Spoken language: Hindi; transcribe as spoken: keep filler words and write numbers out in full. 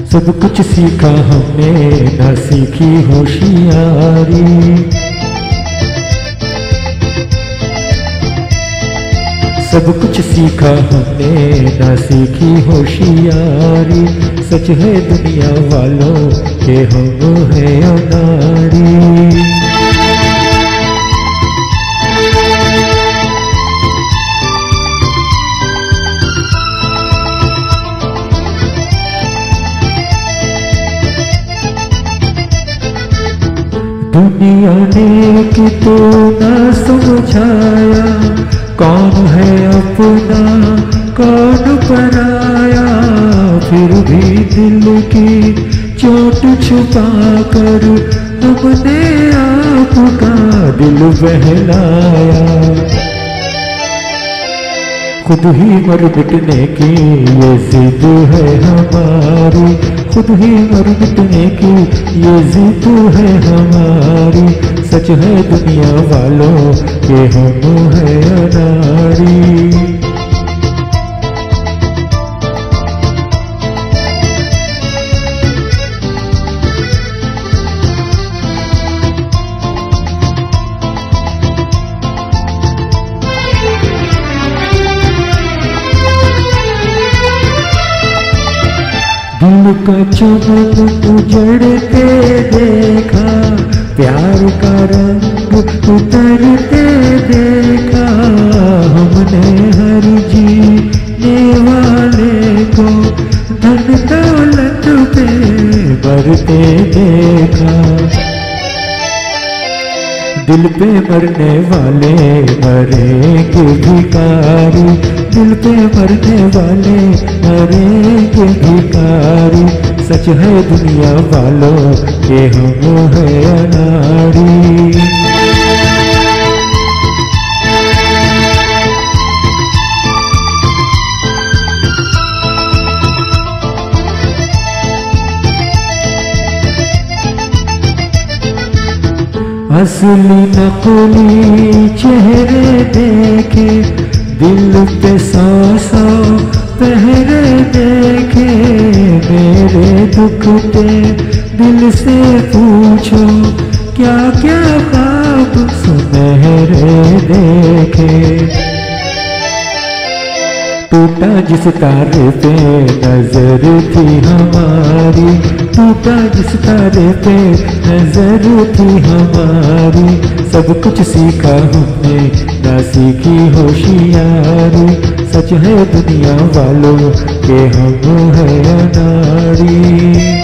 सब कुछ सीखा हमने ना सीखी होशियारी। सब कुछ सीखा हमने ना सीखी होशियारी। सच है दुनिया वालों के हम है अनाड़ी। दुनिया ने कि तो न समझाया, कौन है अपना कौन पराया। फिर भी दिल की चोट छुपा कर हमने आपका दिल बहलाया। खुद ही मर मिटने की ये जिद है हमारी। खुद ही मर मिटने की ये जिद है हमारी। सच है दुनिया वालों के हम है अनाड़ी। दिल का चमन उजड़ते देखा, प्यार का रंग उतरते देखा। हमने हर जीने वाले को धन दौलत पे मरते देखा। दिल पे मरने वाले मरेंगे भिखारी। दिल पे मरने वाले मरेंगे भिखारी। सच है दुनिया वालों के हम है अनाड़ी। असली नकली चेहरे देखे, दिल पे सौ सौ पहरे देखे। मेरे दुख पे दिल से पूछो, क्या क्या ख्वाब सुनहरे देखे। टूटा जिस तारे पे नजर थी हमारी। टूटा जिस तारे पे नजर थी हमारी। सब कुछ सीखा हमने ना सीखी होशियारी। सच है दुनिया वालों के हम है अनाड़ी।